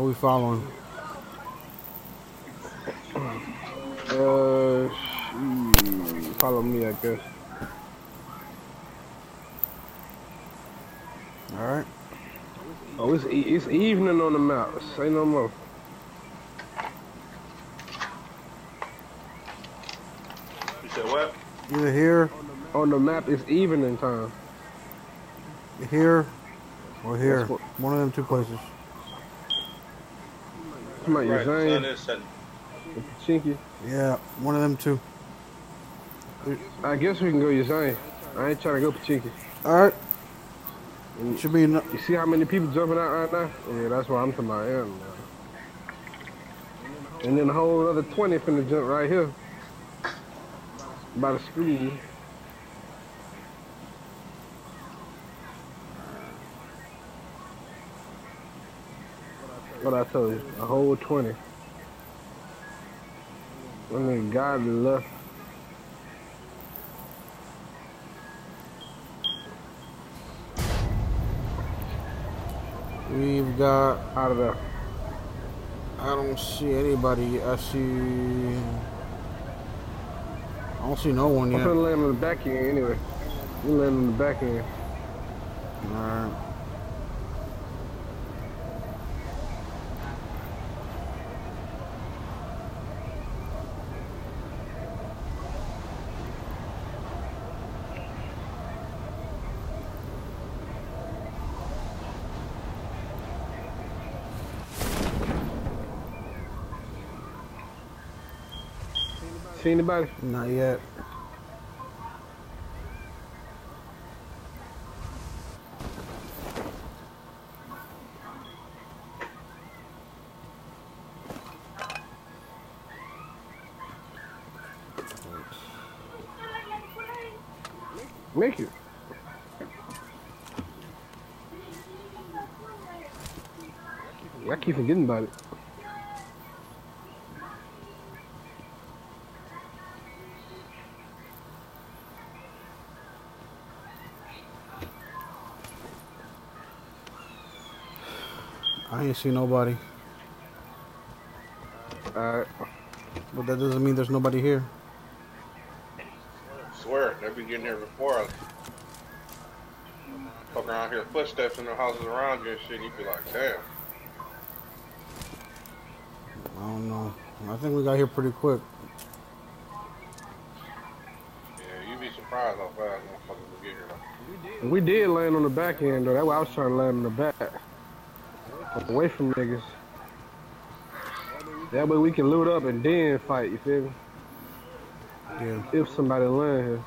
How we following? Follow me, I guess. All right. Oh, it's evening on the map. Say no more. You said what? Either here, On the map, it's evening time. here, or That's here. what. One of them two places. Come on, you Right, the sun saying? is setting. Chinky. Yeah, one of them two. I guess we can go Yazane. I ain't trying to go Pachinki. All right. And Should be enough. you see how many people jumping out right now? Yeah, that's what I'm talking about. Yeah, man. And then a whole other 20 finna jump right here. By the school. What I told you, a whole 20. And then God left. We've got. Out of there. I don't see anybody. I don't see no one I'm yet. finna land on the back end anyway. You land on the back end. All right. See anybody? Not yet. Make it. I keep forgetting about it. I ain't see nobody. Alright. But that doesn't mean there's nobody here. I swear, they be getting here before us. Fuck around here, footsteps in the houses around you and shit, you be like, damn. I don't know. I think we got here pretty quick. Yeah, you be surprised how fast motherfuckers will get here. We did land on the back end though. That's why I was trying to land on the back. Away from niggas. That way we can loot up and then fight, you feel me? Yeah. If somebody land here.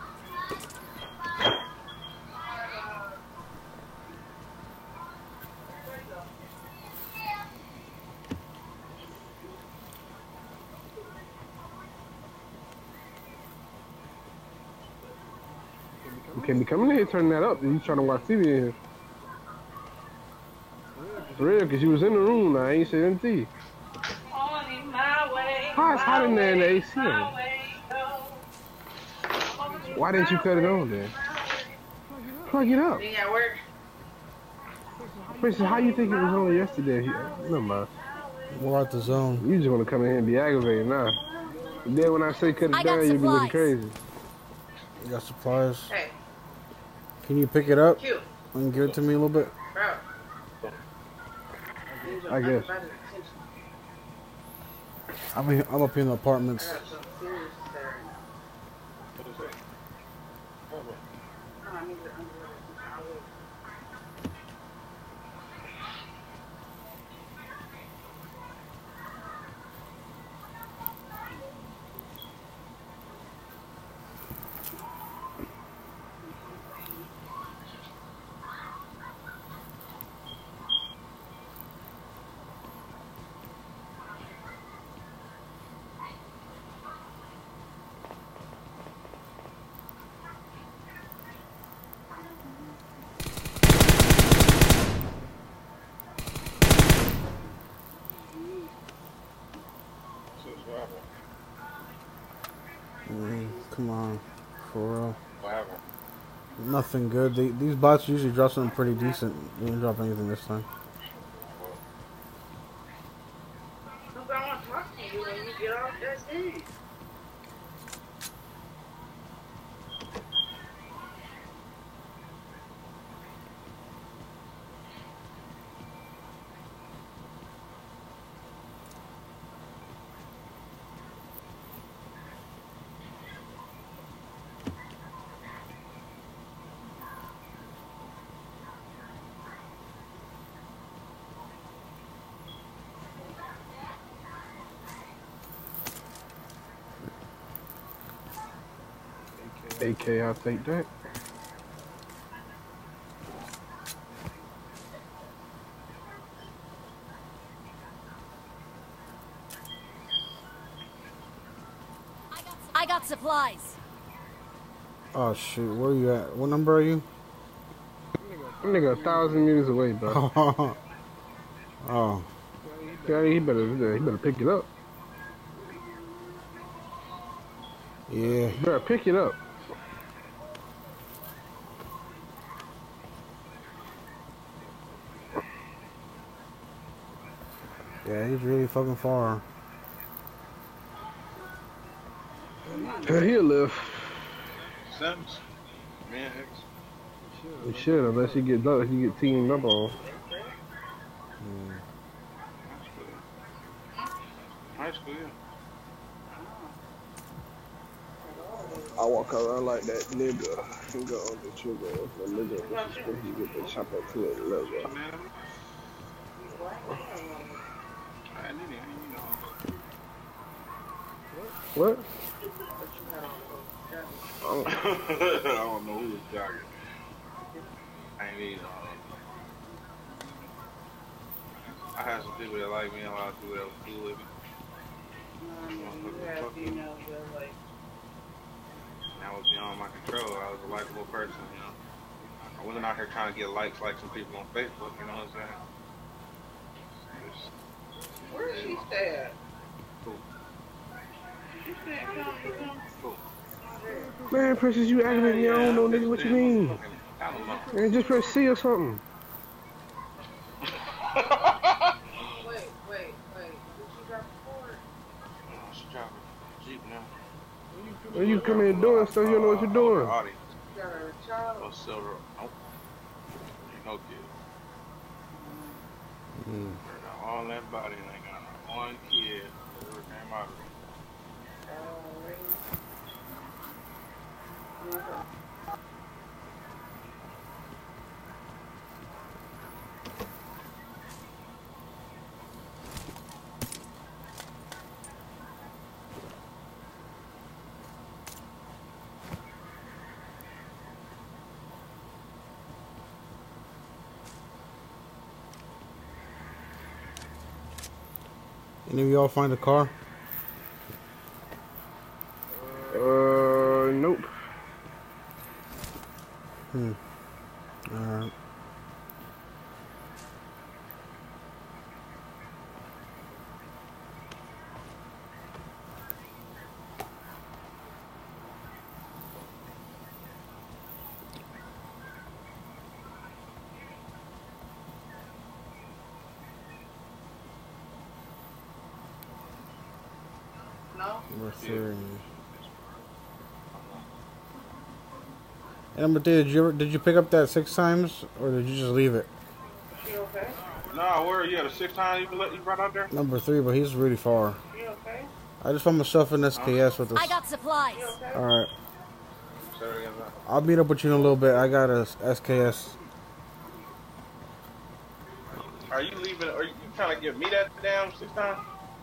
You can't be coming in here turning that up. You trying to watch TV in here. For real, because you was in the room now. I ain't saying anything to you. How it's hot in there in the AC on? Why didn't you cut it on then? Plug it up. You at work? Princess, how you think it was on yesterday? Never mind. We're out the zone. You just want to come in here and be aggravated now. Then when I say cut it down, you be looking crazy. You got supplies. Hey, Can you pick it up Q, and give it to me a little bit? bro. I guess. I'm up here in the apartments. Come on, for real. What happened? Nothing good. These bots usually drop something pretty decent. They didn't drop anything this time. you get off, that's it. AK, I'll take that. I got supplies. Oh shoot, where you at? What number are you? That nigga 1,000 meters away, bro. Oh. Yeah, he better pick it up. Yeah. He better pick it up. Yeah, he's really fucking far. Yeah, he'll live. Sims. Man, Hicks. He should, unless he get teamed up on. High school, yeah. I walk around like that nigga and go on the trigger. The nigga disrespect, you get the chopper to it level. I need it, you know. What? I don't know who was jogging. I ain't even know. I had some people that like me and a lot of people that was cool with me. You have females that like. That was beyond my control. I was a likable person, you know. I wasn't out here trying to get likes like some people on Facebook, you know what I'm saying? Where does she stay at? Cool. She stay at County. Cool. Man, Princess, you aggravating me. I don't know, nigga, what you mean? I don't know. Man, just press C or something. Wait. Did she drop the cord? She driving Jeep now. When you come in doing stuff, you don't know what you're doing. Audi. She got her child. Oh, silver. Nope. Ain't no kid. All that body and they got one kid that ever came out of it. Any of y'all find a car? Nope. Alright. No? Number 3. And number 3, did you pick up that 6 times or did you just leave it? She okay? Nah, where you had a 6 times you brought out there? Number 3, but he's really far. She okay? I just found myself in SKS with I this. got supplies. She okay? Alright. Say it again, man. I'll meet up with you in a little bit. I got a SKS. Are you leaving? Are you trying to give me that damn 6 times?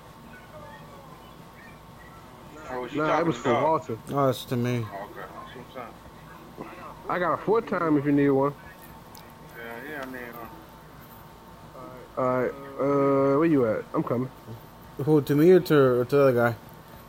Or was you Nah, talking it was to for dog? Walter. Oh, that's to me. Oh, okay, that's what I'm saying. I got a 4 time if you need one. Yeah, I mean, Alright, where you at? I'm coming. Who, to me or to the other guy?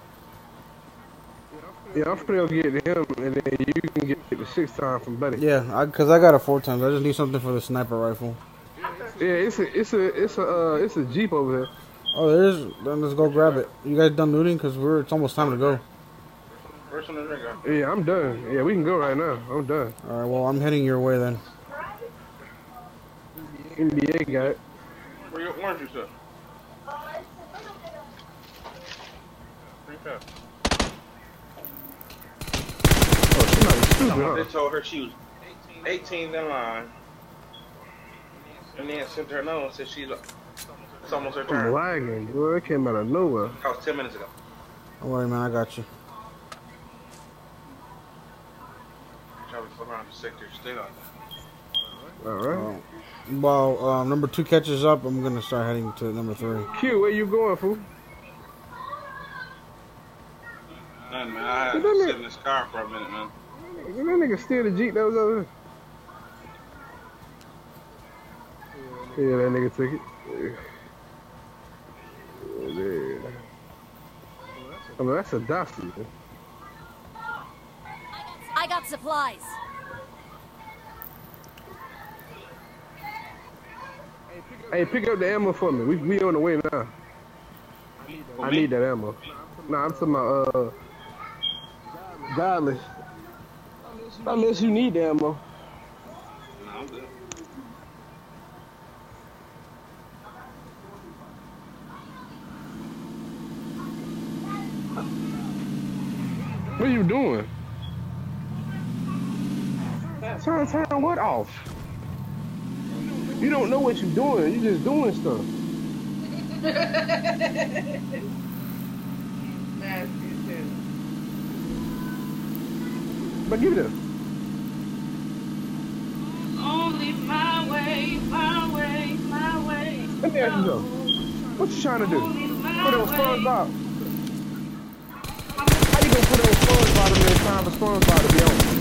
Yeah, I'm finna go get him, and then you can get the 6 time from Buddy. Yeah, because I got a 4 times. I just need something for the sniper rifle. Yeah, it's a Jeep over here. Oh, there is. Then let's go grab it. You guys done looting? Because it's almost time to go. first on the trigger. Yeah, I'm done. Yeah, we can go right now. I'm done. All right, well, I'm heading your way then. NBA got it. Where your orange juice at? her. Oh, she might be stupid, Someone huh? just told her she was 18 in line, and then sent her another one and said it's almost her I'm turn. lagging, boy. It came out of nowhere. That was 10 minutes ago. Don't worry, man. I got you. Try to flip around the sector, stay on that. All right. Well, number 2 catches up. I'm gonna start heading to number 3. Q, where you going, fool? Nothing, man. I had to sit in this car for a minute, man. That nigga steal the Jeep that was over there. Yeah, that nigga took it. Yeah. Oh, no, that's a Dusty. I got supplies. Hey, pick up the ammo for me. We on the way now. I need that ammo. Nah, I'm talking about, Godless. Unless you need the ammo. No, I'm good. What are you doing? Turn what off? You don't know what you're doing. You're just doing stuff. But give it up. Only my way, my way, my way. Let me ask you something. What you trying to do? Put it on SpongeBob. How you gonna put it on SpongeBob when it's time for SpongeBob to be on?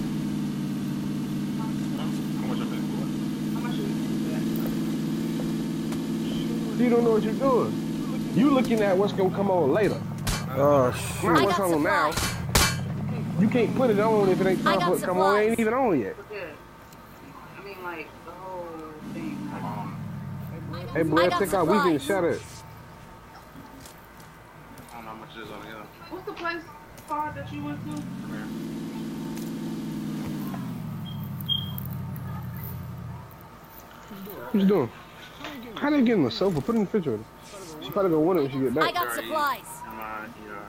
You don't know what you're doing. You looking at what's gonna come on later. Oh, shoot. I What's got on now? supplies. You can't put it on if it ain't I time got for it to come on. It ain't supplies. even on yet. Yeah. I mean, like, the whole thing. Hey, boy, I got take out. We can supplies. shut it. I don't know how much it is on the other. What's the place called that you went to? Come here. What you doing? How they get in the sofa? Put it in the refrigerator. She probably gonna want it when she get I back. got supplies. Am I?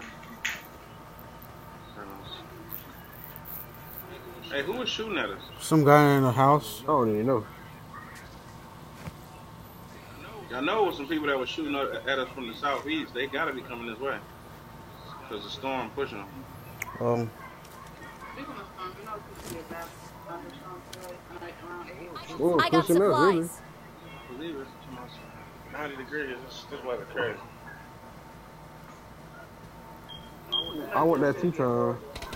Hey, who was shooting at us? Some guy in the house. I don't even know. I know it was some people that were shooting at us from the southeast. They gotta be coming this way. Because the storm pushing them. Speaking of storm, you know it's supposed to be a bad thunderstorm today, like around 8. Oh, I got pushing up, really. supplies. Believe it, it's almost 90 degrees. This weather crazy. I want that T-Tron.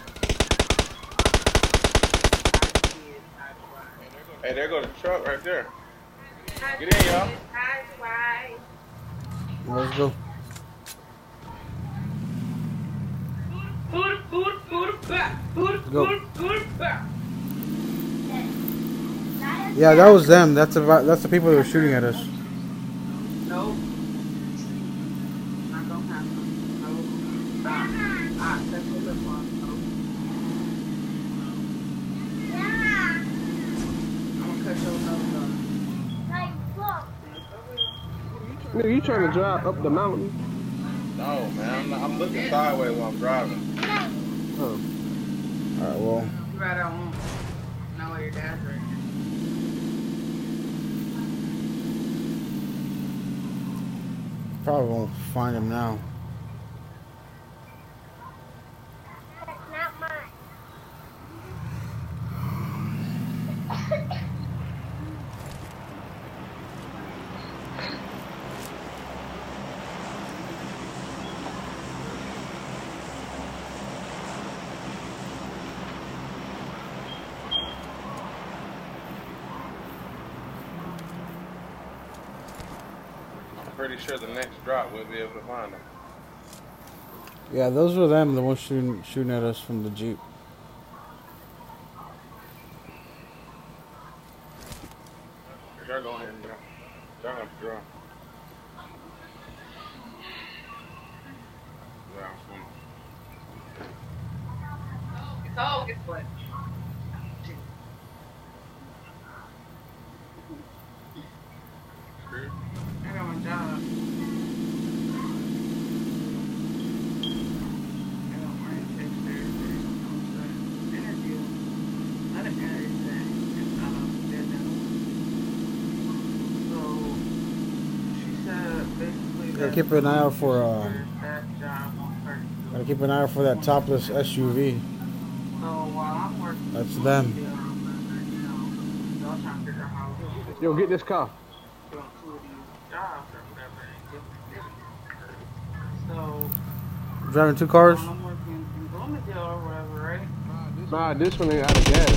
Hey, there goes the truck right there. Get in, y'all. Let's go. Yeah, that was them. That's the people that were shooting at us. Nope. Not gonna happen. Nope. That's what it was. I'm gonna cut your nose off. Nigga, you trying to drive up the mountain? No, man. I'm looking sideways while I'm driving. Oh. Alright, well. You right out home. Know where your dad's right. Probably won't find him now. Pretty sure the next drop we'll be able to find them. Yeah, those were them, the ones shooting at us from the Jeep. Y'all go ahead and drop. Y'all have to drop. It's all good for it. I got my job. keep an eye out for that job on first. gotta keep an eye out for that topless SUV. So while I'm working, That's them. you know, y'all trying to figure out how to Yo, get this car. doing two of these jobs or whatever in different cities. So Driving 2 cars. while I'm working in Bloomingdale or whatever, right? Nah, this one ain't out of gas.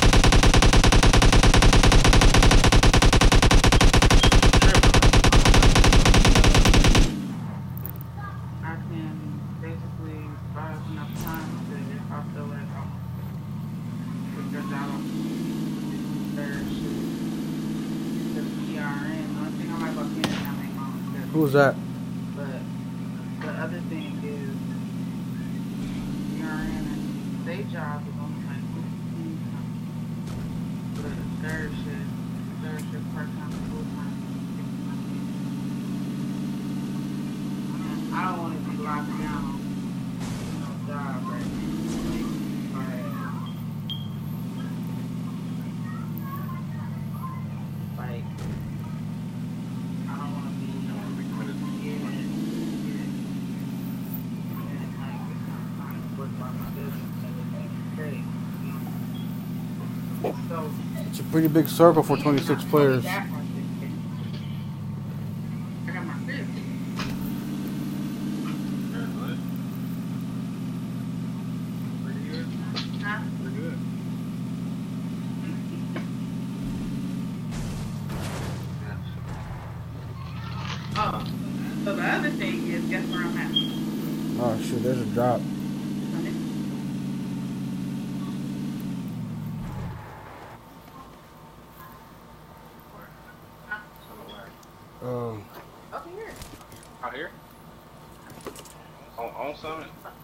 I can basically buy enough time to if I feel like I'm put your job on third shift to the PRN. The only thing I might about being I make my own schedule. Who's that? But the other thing is PRN and day job is only like 15 something. But third shift part-time and full-time. I don't want to be locked down in no job right now. Like, I don't want to be, yeah. And like, it's not trying to work by my business every day. So, It's a pretty big circle for 26 players. I got my fifth. Huh? Pretty good. Oh, so the other thing is, guess where I'm at? Oh shoot, there's a drop. Oh, Over here. Out here? On Summit?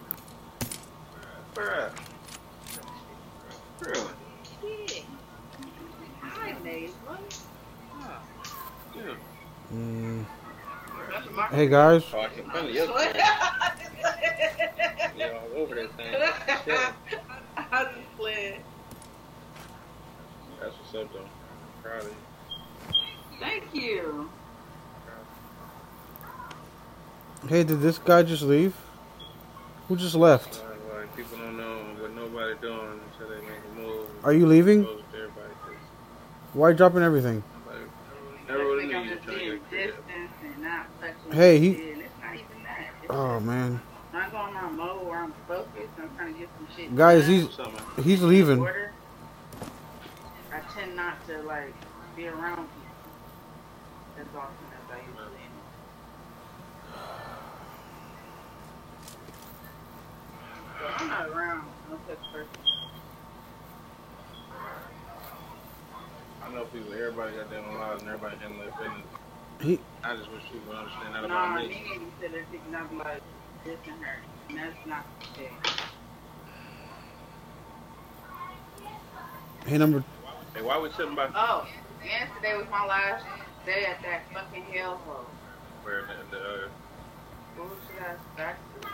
Where at? Really? Yeah. Hi, Maze. Ah, dude. hey guys. Oh, I can feel it yesterday. Yeah, all over that thing. Yeah. I just playing. That's what's up, though. Proud of you. Thank you. Hey, did this guy just leave? Who just left? Like, people don't know what nobody doing until they make a move. Are you leaving? Close to everybody, 'cause Why dropping everything? nobody- never would have knew I'm you were just trying to being get a crib. distance and not touching. Hey, he- shit. It's not even that. It's Oh man, not going on mode where I'm focused. I'm trying to get some shit. guys, done. Something. he's leaving. Order. I tend not to like be around people as often as I usually am. So I'm not around no such person. I know people, everybody got their own lives and everybody handling their business. He, I just wish people would understand that Nah, about me me. and you said that they not be like this and her. And that's not the case. hey number. Hey, why we sitting by Oh, yesterday was my last day at that fucking hellhole. where What was she guys back to?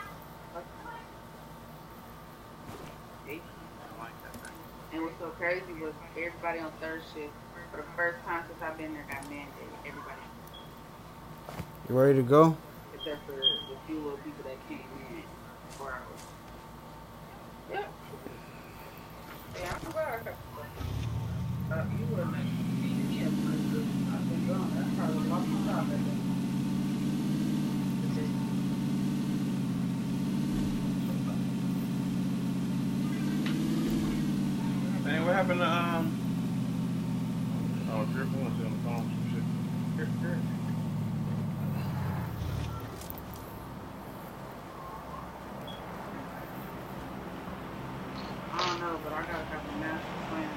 Eight. I like that thing. And what's so crazy was everybody on third shift, for the first time since I've been there, got mandated. Everybody. You ready to go? Except for the few little people that came in 4 hours. Yep. Yeah, I'm glad. You wouldn't have seen me as much as I've been gone. That's probably lost my job at that. Man, what happened to oh, Griffin was on the phone. Some shit. Here. I don't know, but I gotta have a master plan.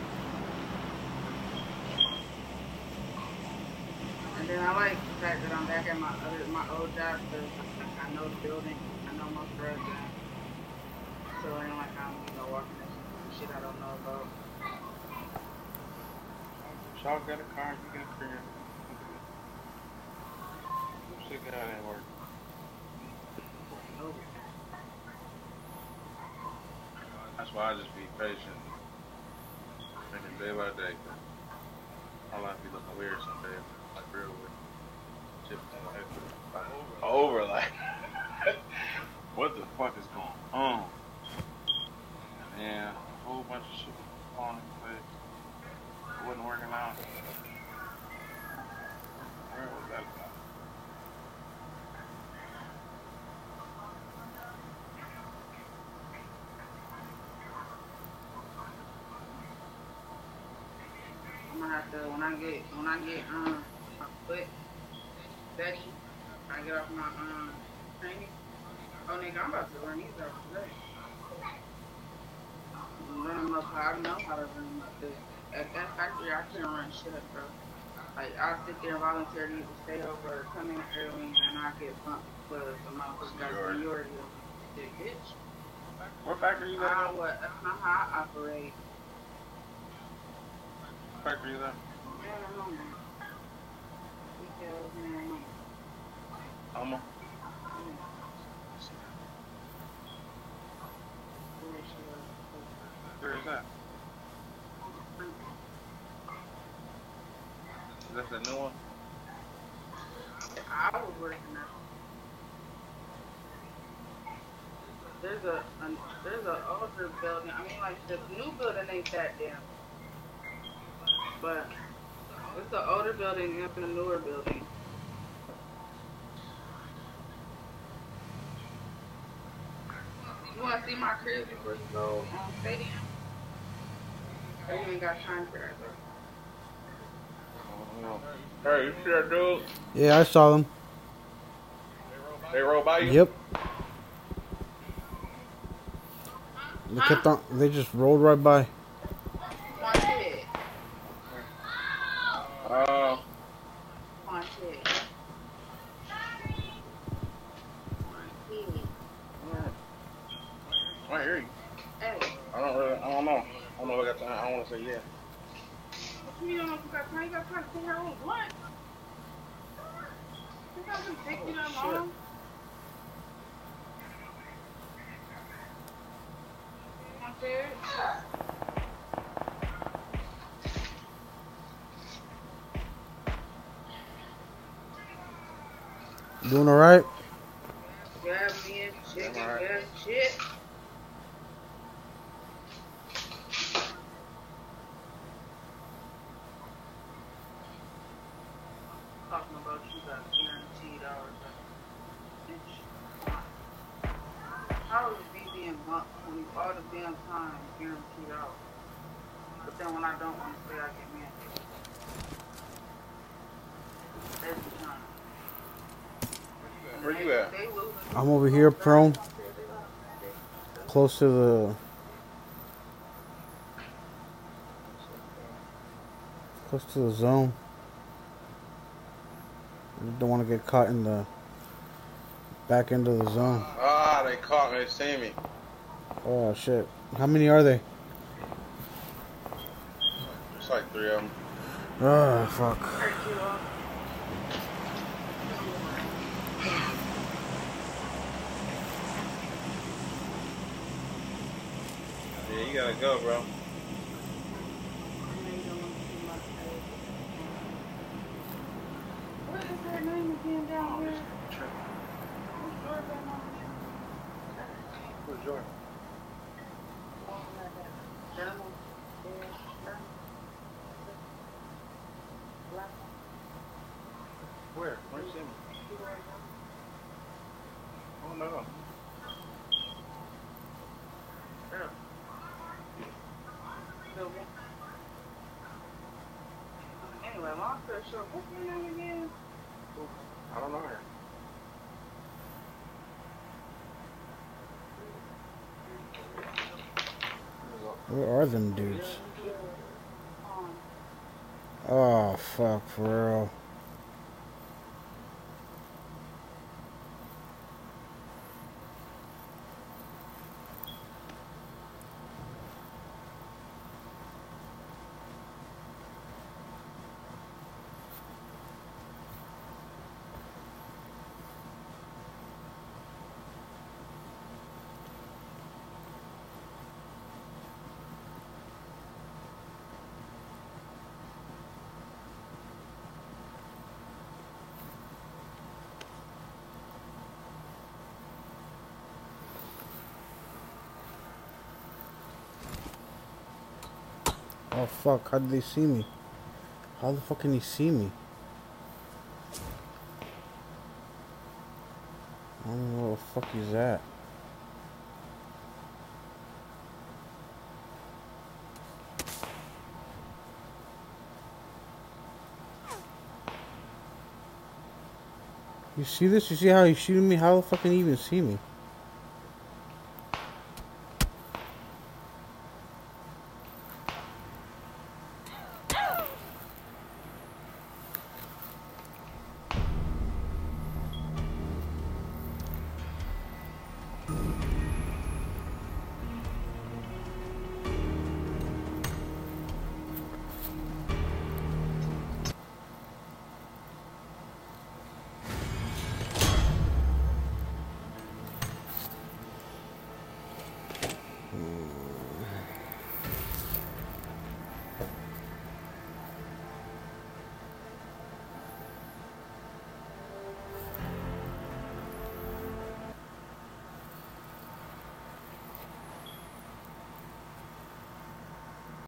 And then I like the fact that I'm back at my old job because I know the building, I know most residents. So it ain't like I'm walking into some shit I don't know about. Shaw got a car, you got a crib. Shit got ain't work. That's why I just be patient. Making day by day. My life be looking weird some days. Like real weird. Shit, like that. Over, like, what the fuck is going on? Yeah, a whole bunch of shit falling in place. It wasn't working out. Where was that guy? I'm gonna have to when I get my foot steady, I get off my training. Oh nigga, I'm about to run these out today. Run them up how I know how to run them up there. At that factory I couldn't run shit up, bro. Like I'll sit there and volunteer to either stay over or come in early and I get bumped because the motherfucker got seniority of the bitch. What factory you at? That's not how I operate. What factory you at? Alma? Where is that? Is that the new one? I was working there. There's a older building. I mean, like the new building ain't that damn, but it's the older building and the newer building. You want to see my crib before you go on stadium? Or you ain't got time for that, bro? Hey, you see that dude? Yeah, I saw them. They rolled by you? Yep. They kept on. They just rolled right by. One kid. One kid. I hear you. Hey. I don't know. I don't know if I got time. I don't want to say yeah. You don't know if you got time. You got time to sit here on what? It doesn't take you that long. Doing all right? Yeah, me and chicken, yeah, shit. Talking about you got guaranteed hours. How is me being bumped when all the damn time guaranteed hours? But then when I don't want to stay, I get mandated. Every time. Where you at? I'm over here, prone. Close to the zone. You don't want to get caught in the back end of the zone. Ah, they caught me. They see me. Oh shit! How many are they? It's like 3 of them. Oh fuck! Yeah, you gotta go, bro. What is that name again down here? Who's Jordan? Where? Where you see me? Oh no. Anyway, long story short, what's your name again? I don't know her. Where are them dudes? Oh fuck, for real. Oh fuck, how did they see me? How the fuck can he see me? I don't know where the fuck he's at. You see this? You see how he's shooting me? How the fuck can he even see me?